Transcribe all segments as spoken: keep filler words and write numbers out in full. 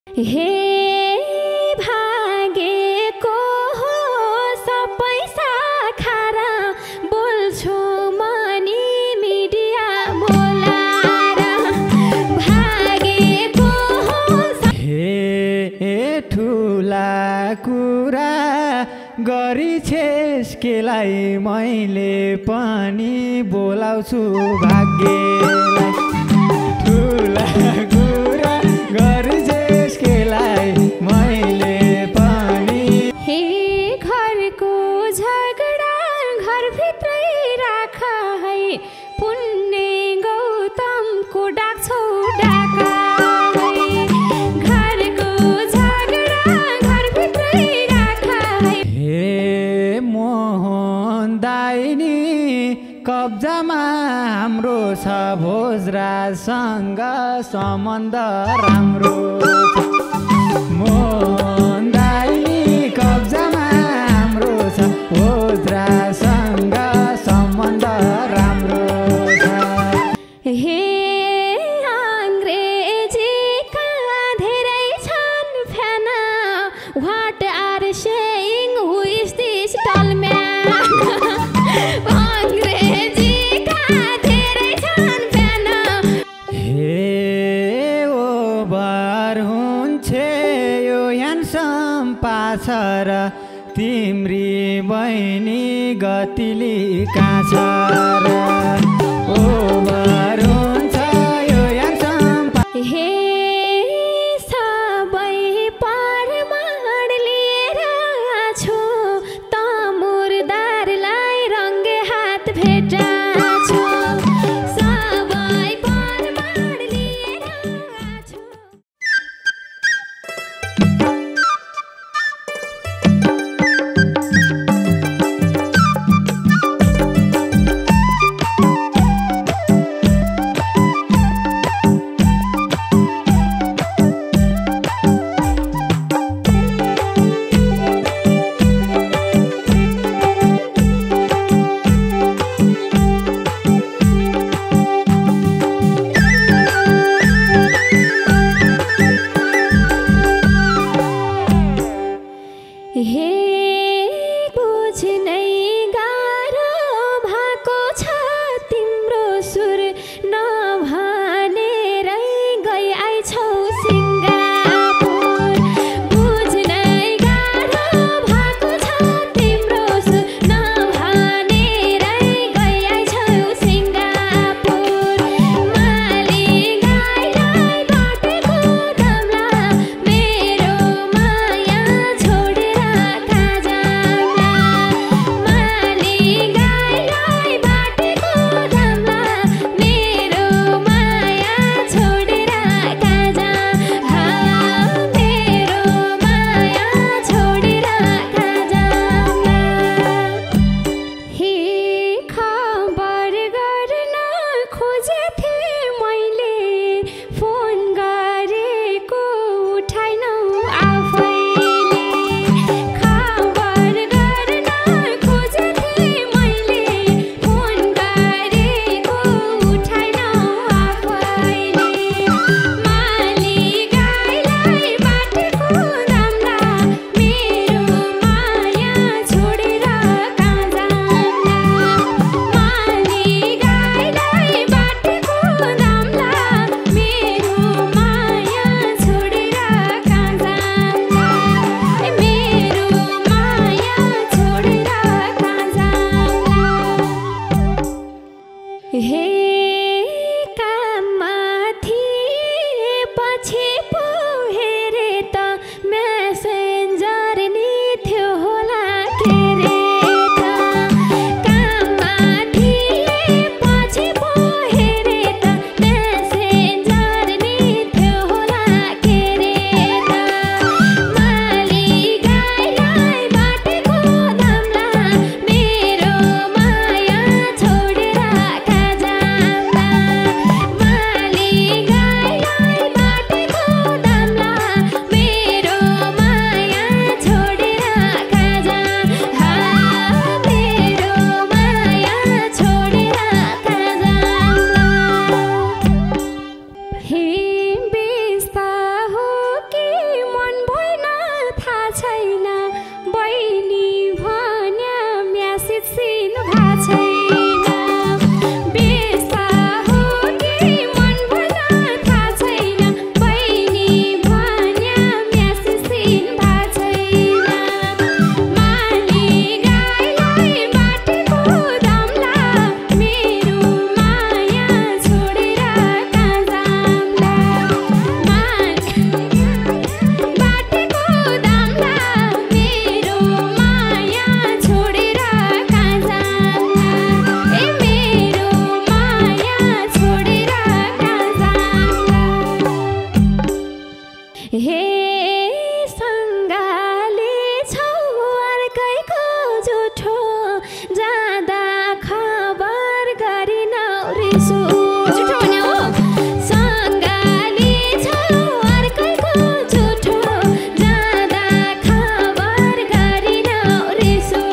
हे भागेको हो सबै साखारा बोल्छु मनी मिडिया बोलाएर भागेको हो हे ठुला कुरा गरी छेस केलाई मैले पनि बोलाउँछु भाग्यलाई ठुला कुरा गरी छेस केलाई मैले पनि हे घरको झगडा घरभित्रै राख है पुण्य गौतमको डाक्छौ डाका है घरको झगडा घरभित्रै राख है हे मोहन दाइनी कब्जामा हाम्रो छ भोजराजसँग सम्बन्ध राम्रो मोहन दाइनी कब्जामा हाम्रो छ भोजराजसँग सम्बन्ध राम्रो छ हे अङ्ग्रेजीका धेरै छन् fan what are saying who is this tall man अङ्ग्रेजीका धेरै छन् फ्यान हे ओभर हुन्छ यो ह्यान्डसम पाछ र तिम्री बहिनी गतिली काछ र ओभर हुन्छ यो ह्यान्डसम हे सबै परमाण लिएर छु त मुर्दारलाई रङ्गे हात भेटाछु सबै परमाण लिएर छु हे सङ्गाले छौ अर्कैको जुठो जाँदा खबर गरिन रिसो जुठो भने हो सङ्गाले छौ अर्कैको जुठो जाँदा खबर गरिन रिसो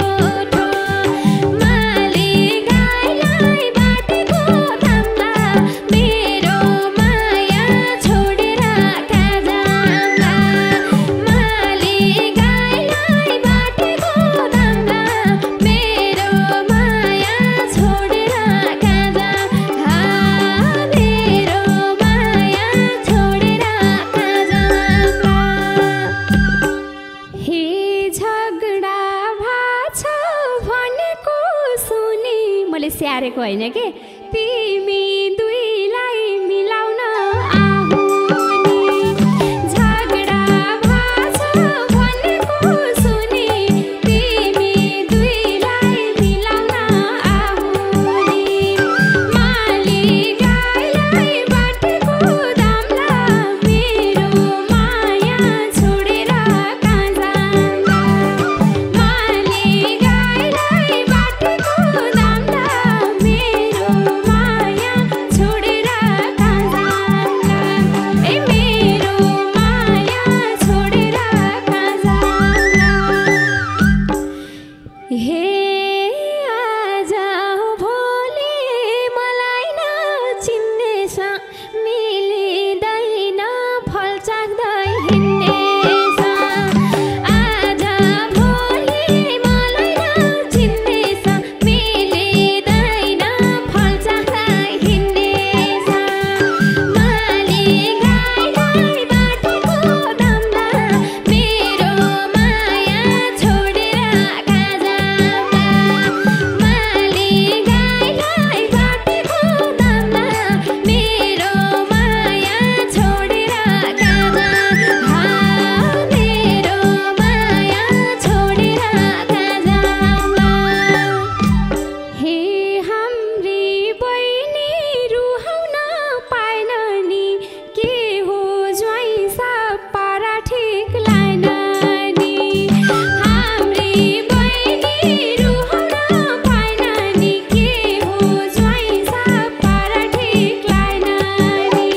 माली गाईलाई बाटेको दामला मेरो माया छोडेर कहाँ जाम्ला माली गाईलाई बाटेको दामला मेरो माया छोडेर कहाँ जाम हा मेरो माया छोडेर कहाँ जाम्ला हे झगडा भाछ भनेको सुनि मैले स्याहारेको होइन के तिमी दुईलाई मिलाउन आहुनी झगडा भाछ भनेको सुनि तिमी दुईलाई मिलाउन आहुनी माली गाईलाई बाटेको दामला मेरो माया छोडेर कहाँ जाम्ला माली गाईलाई बाटेको दामला मेरो माया छोडेर कहाँ जाम्ला ए मेरो माया छोडेर कहाँ जाम्ला हे आज भोलि मलाई नचिन्नेछ मिलिँदैन फल चाख्दै हिँड्नेछ आज भोलि मलाई नचिन्नेछ मिलिँदैन फल चाख्दै हिँड्नेछ माली गाईलाई बाटेको दामला मेरो माया छोडेर कहाँ जाम्ला माली गाईलाई बाटेको दामला मेरो माया छोडेर कहाँ जाम हा मेरो माया छोडेर कहाँ जाम्ला हे हाम्री बहिनी रुहाउन पाएन नि के हो ज्वाइँ सपारा ठिक लाएन नि हाम्री बहिनी रुहाउन पाएन नि के हो ज्वाइँ सपारा ठिक लाएन नि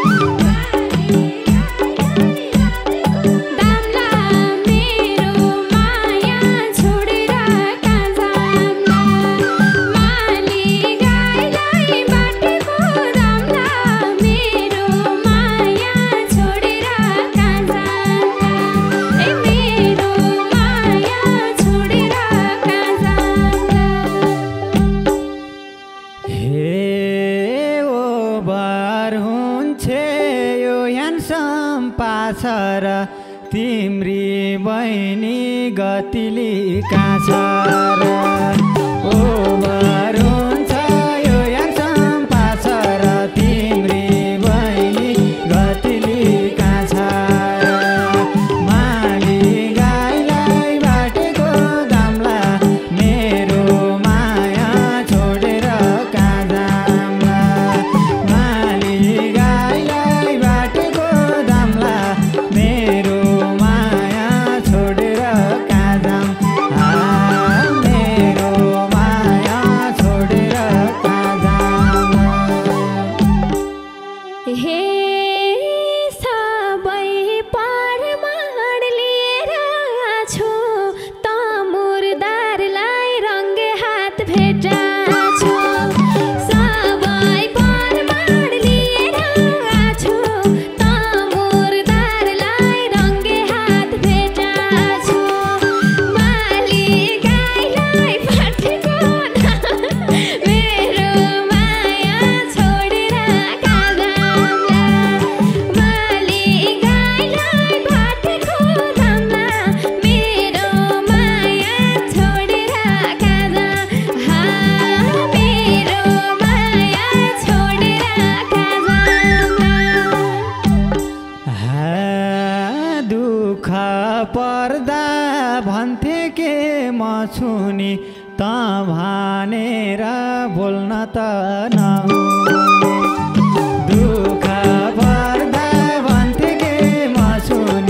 दामला मेरो माया छोडेर कहाँ जाम्ला माली गाईलाई बाटेको दामला मेरो माया छोडेर कहाँ जाम्ला ए मेरो माया छोडेर कहाँ जाम्ला हे ओभर हुन्छ यो ह्यान्डसम पाछ र तिम्री बहिनी गतिली कहाँ छ र ओभर हुन्छ यो ह्यान्डसम पाछ र तिम्री बहिनी गतिली कहाँ छ र माली गाईलाई बाटेको दामला मेरो माया छोडेर कहाँ जाम्ला माली गाईलाई बाटेको दामला मेरो माया छोडेर कहाँ जाम हा मेरो माया छोडेर कहाँ जाम हे सबै परमाण लिएर छु त मुर्दारलाई रङ्गे हात भेटाछु सबै परमाण लिएर छु त मुर्दारलाई रङ्गे हात भेटाछु माली गाईलाई बाटेको मेरो माया छोडेर कहाँ जाम्ला माली गाईलाई बाटेको दामला मेरो माया छोडेर कहाँ जाम हा मेरो माया छोडेर कहाँ जाम्ला हा दुःख पर्दा भन्थे के म छुनी त भनेर बोल्न त नहुने दुःख पर्दा भन्थे के म छुनी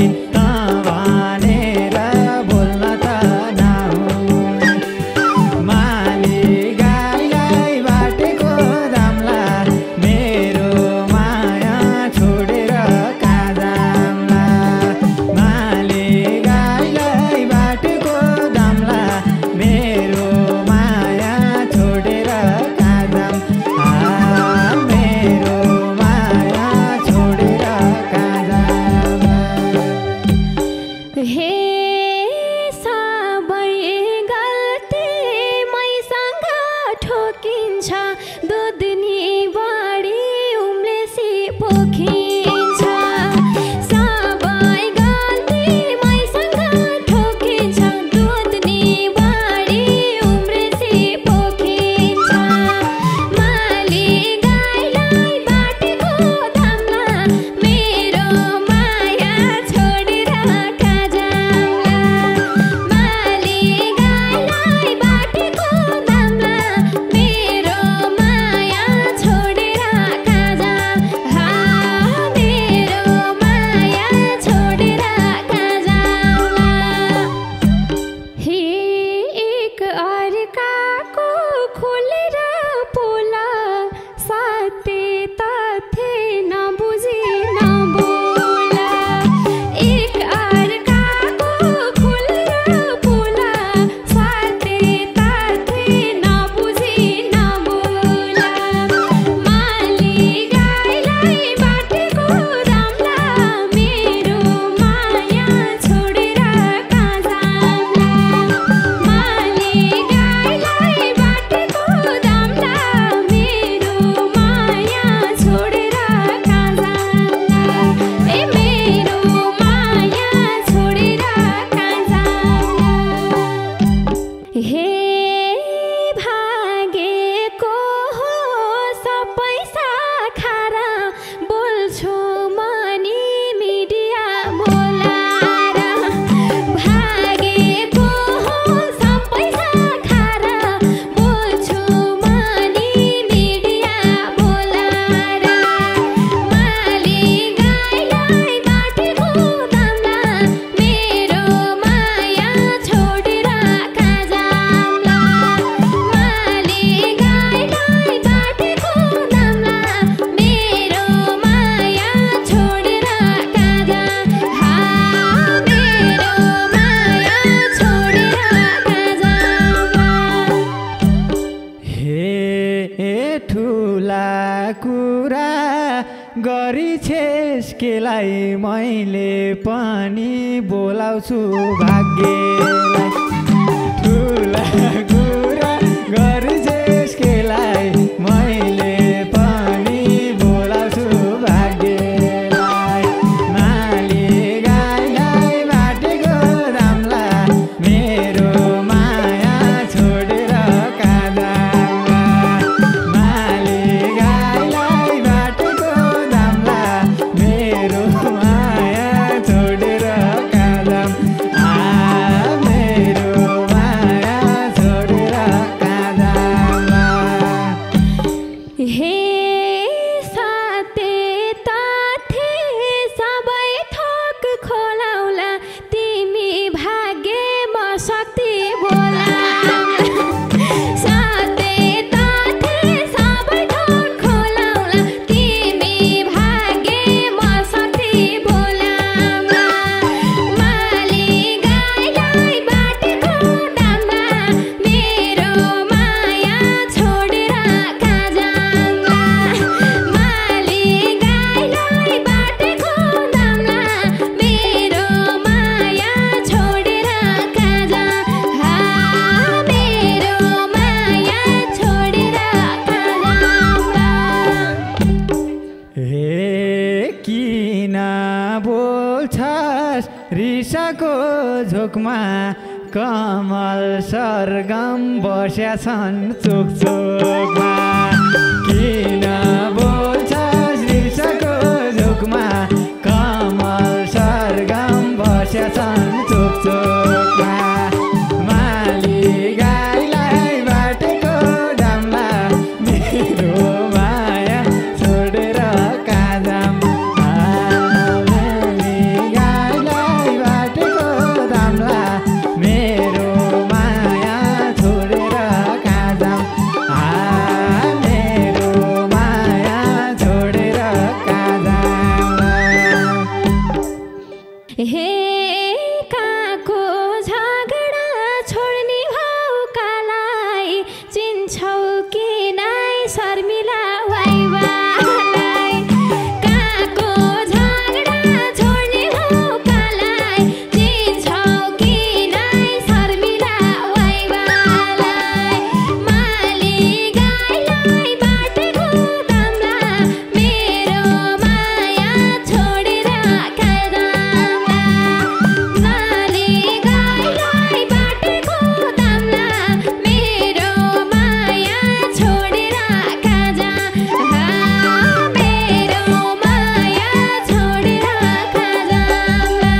तिमीलाई मैले पनि बोलाउँछु भाग्यलाई ठुला कुरा गर्छेस् केलाई मैले पनि बोलाउँछु भाग्यलाई माली गाईलाई बाटेको दामला मेरो माया छोडेर काँदामा माली गाईलाई बाटेको दामला मेरो माया छोडेर काँदाम आ मेरो माया छोडेर काँदामा हे साते ताथे सबै थोक खोलाउला तिमी भाग्यमा शक्ति बोला साते ताथे सबै थोक खोलाउला तिमी भाग्यमा शक्ति बोला माली गाईलाई बाटेको दाममा मेरो माया छोडेर काँजामा माली गाईलाई बाटेको दाममा मेरो माया छोडेर काँजा हा मेरो माया छोडेर काँजामा हे किन बोल्छस् रिसाको झोकमा कमल सरगम बस्या छन् चोक चोकमा किन बोल्छस् रिसाको झोकमा कमल सरगम बस्या छन् चोक चोकमा माली गाईलाई बाटेको दाममा मेरो माया छोडेर काँदाम माली गाईलाई बाटेको दामला मेरो माया छोडेर काँदाम आ मेरो माया छोडेर काँदाम हे काको झगडा छोड्ने भाउकालाई चिन्छौ कि नाइ शर्मिला वाइवालाई काको झगडा छोड्ने भाउकालाई चिन्छौ कि नाइ शर्मिला वाइवालाई माली गाईलाई बाटेको दामला मेरो माया छोडेर काँदामा माली गाईलाई बाटेको दामला मेरो माया छोडेर काँजा हा मेरो माया छोडेर काँजामा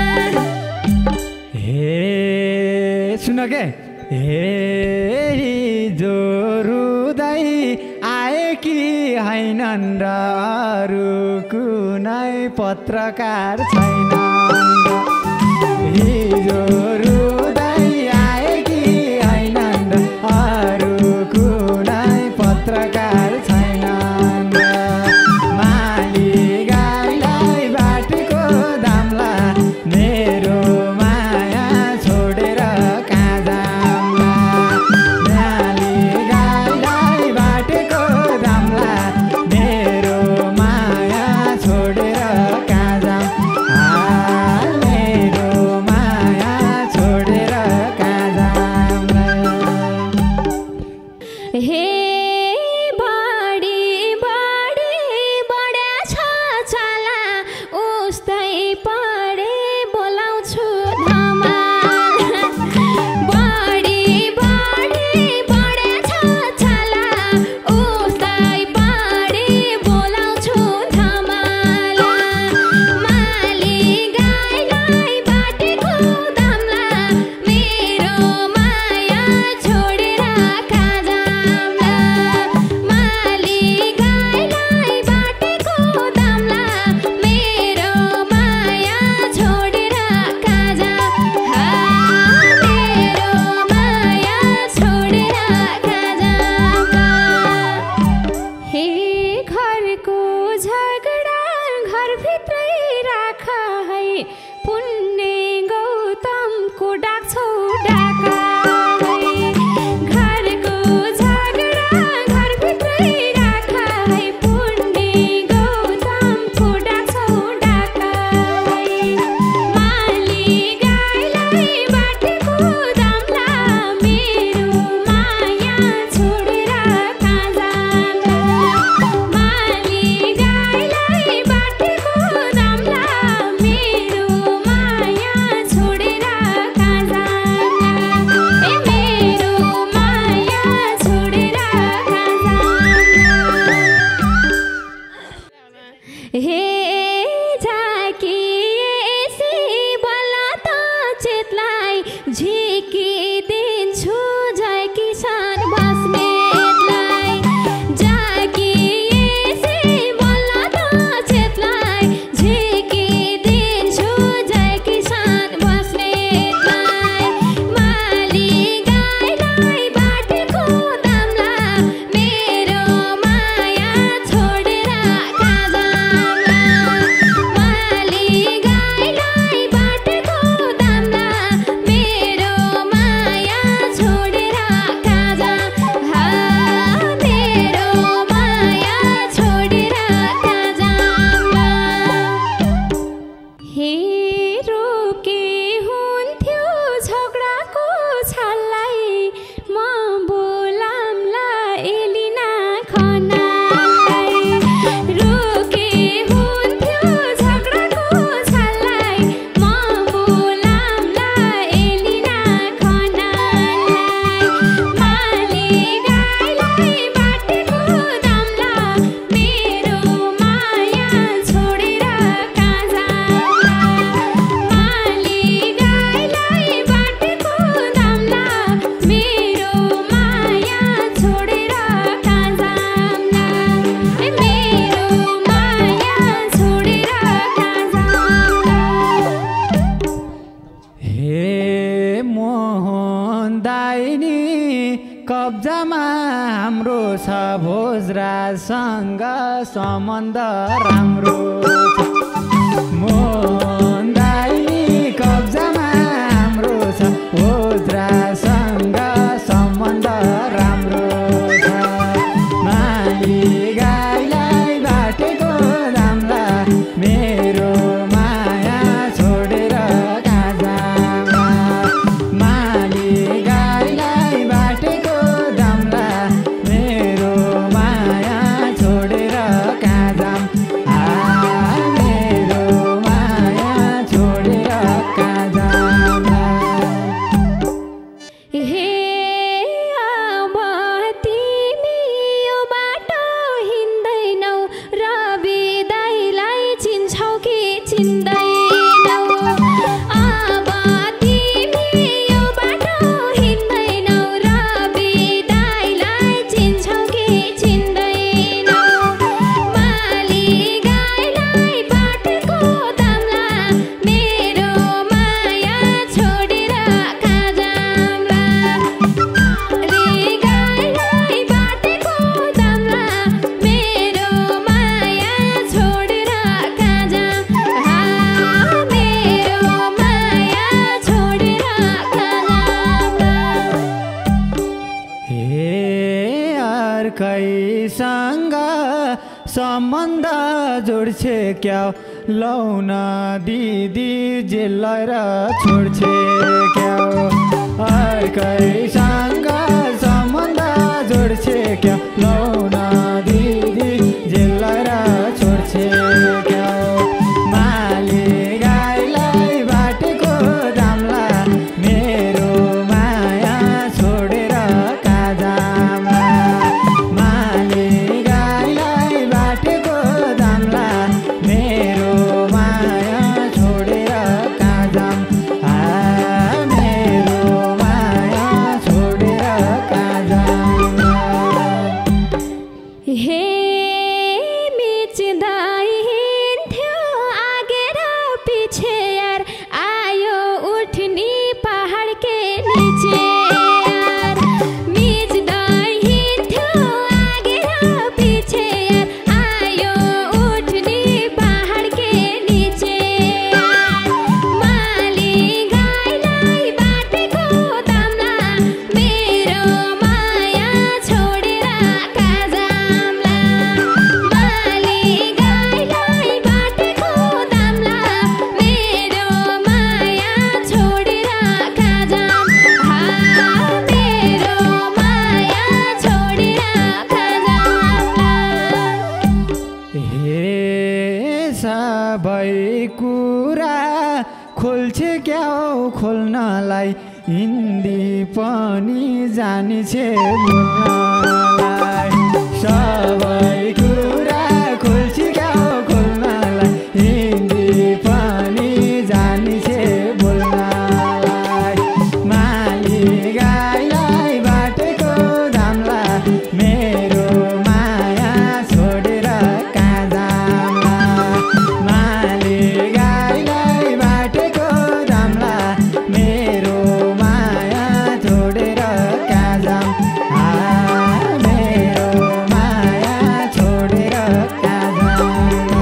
हे सुन के हे हिजो रुँदै आए कि हैनन् र अरू कुनै पत्रकार छैनन् र हिजो रुँदै आए कि हैनन् र अरू कुनै पत्रकार छैनन् र माली गाईलाई बाटेको दामला मेरो माया छोडेर काँदामला माली गाईलाई बाटेको दामला मेरो माया छोडेर काँदाम आ मेरो माया छोडेर काँदामला हे बढी बढी बढ्या छ चाला उस्तै पढे बोलाउँछु धमाल बढी बढी बढ्या छ चाला उस्तै पढे बोलाउँछु धमाल माली गाईलाई बाटेको दामला मेरो माया छोडेर काँजामला माली गाईलाई बाटेको दामला मेरो माया छोडेर काँजा हा मेरो माया छोडेर काँजामा हे घरको झगडा घरभित्रै राख है पुण्य गौतमको डाक्छौ डाका है घरको झगडा घरभित्रै राख है पुण्य गौतमको डाक्छौ डाका छ भोजराजसँग सम्बन्ध राम्रो छ मोहन दाई कब्जामा हाम्रो छ भोजराजसँग सम्बन्ध राम्रो छ माली गाईलाई बाटेको दामला मेरो माया छोडेर कहाँ जामा माली गाईलाई बाटेको दामला मेरो माया छोडेर कहाँ जाम आ मेरो माया छोडेर कहाँ जाम हे अब तिमी यो बाटो हिँड्दैनौ रवि दाइलाई चिन्छौ कि चिन्दैनौ अब तिमी यो बाटो हिँड्दैनौ रवि दाइलाई चिन्छौ कि चिन्दैनौ माली गाईलाई बाटेको दामला मेरो माया छोडेर कहाँ जाम्ला रे गाईलाई बाटेको दामला मेरो माया छोडेर कहाँ जाम आ मेरो माया छोडेर कहाँ जाम्ला हे अर्कैसँग सम्बन्ध जोड्छे क्या लौन दिदी जेलर छोड्छे क्या अर्कैसँग सम्बन्ध जोड्छे क्या लौन दिदी जेलर छोड्छे क्या माली गाईलाई बाटेको दामला मेरो माया छोडेर कहाँ जाम्ला माली गाईलाई बाटेको दामला मेरो माया छोडेर कहाँ जाम आ मेरो माया छोडेर कहाँ जाम्ला हे मिच्दै हिँड्थ्यो आगे र पछि यार आयो उठ्नी पहाड के नीचे यार मिच्दै हिँड्थ्यो आगे र पछि यार आयो उठ्नी पहाड के नीचे यार माली गाईलाई बाटेको दामला मेरो माया छोडेर कहाँ जाम्ला माली गाईलाई बाटेको दामला मेरो माया छोडेर कहाँ जाम आ मेरो माया छोडेर कहाँ जाम्ला हे सबै कुरा खोल्छे क्या हो खोल्नलाई हिन्दी पनि जानिछे बोल्नलाई सबै कुरा खोल्छे क्या हो खोल्नलाई हिन्दी पनि जानिछे बोल्नलाई माली गाईलाई बाटेको दामला मेरो माया छोडेर कहाँ जाम्ला माली गाईलाई बाटेको दामला मेरो माया छोडेर कहाँ जाम आ मेरो माया छोडेर कहाँ जाम्ला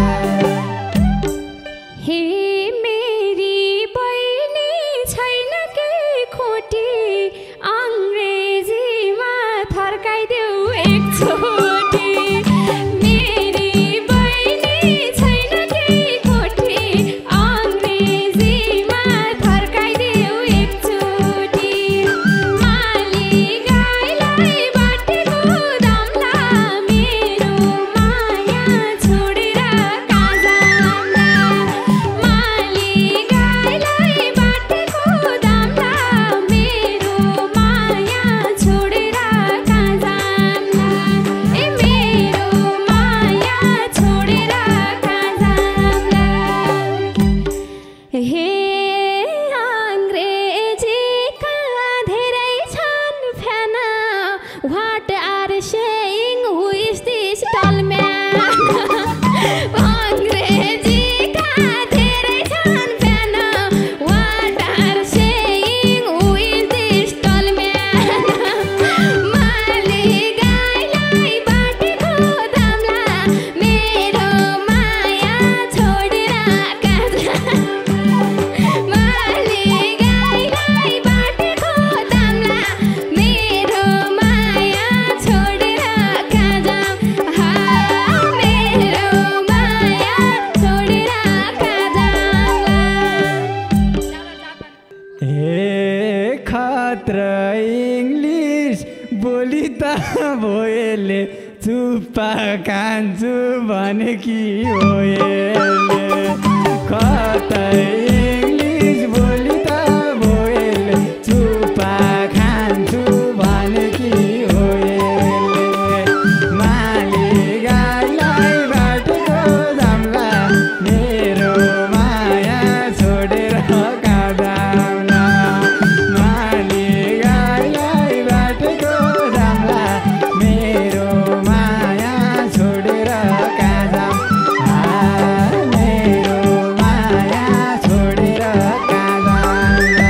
हे मेरी बहिनी छैन के खोटी अङ्ग्रेजीमा थर्काइदेऊ एकचोटि मेरी बहिनी छैन के खोटी अङ्ग्रेजीमा थर्काइदेऊ एकचोटि माली गाईलाई बाटेको दामला मेरो माया छोडेर कहाँ जाम्ला माली गाईलाई बाटेको दामला मेरो माया छोडेर कहाँ जाम्ला ए मेरो माया छोडेर कहाँ जाम्ला हे अङ्ग्रेजीका धेरै छन् fan what are saying who is this tall man अङ्ग्रेजीका धेरै छन् fan what are saying who is this tall man माली गाईलाई मात्र इङ्ग्लिस बोली त भोयले चुप्पा कान्छु भने कि होयले कतै इङ्ग्लिस बोली त भोयले चुप्पा खान्छु भने कि होयले माली गाईलाई बाटोको जाम्ला मेरो माया छोडेर कहाँ जाम्ला माली गाईलाई बाटोको जाम्ला मेरो माया छोडेर कहाँ जाम्ला मेरो माया छोडेर कहाँ जाम्ला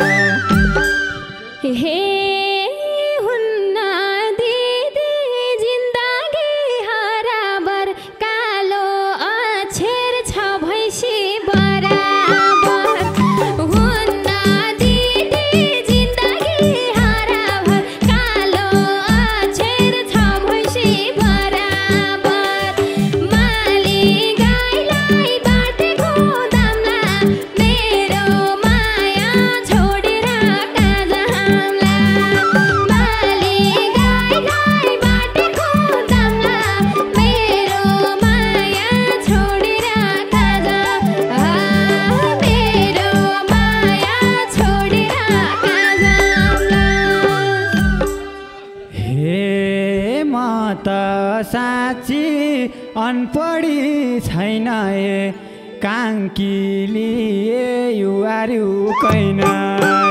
हे हुन्न दिदी जिन्दगी हराबर कालो अक्षर छ भैँसी बराबर हुन्न दिदी जिन्दगी हराबर कालो अक्षर छ भैँसी बराबर माली गाईलाई बाटेको दामला मेरो माया छोडेर कहाँ जाम्ला माली गाईलाई बाटेको दामला मेरो माया छोडेर कहाँ जाम्ला मेरो माया छोडेर कहाँ जाम्ला हे म त साँच्ची अनपढी छैन ए काङ्की लिए युवारू कैन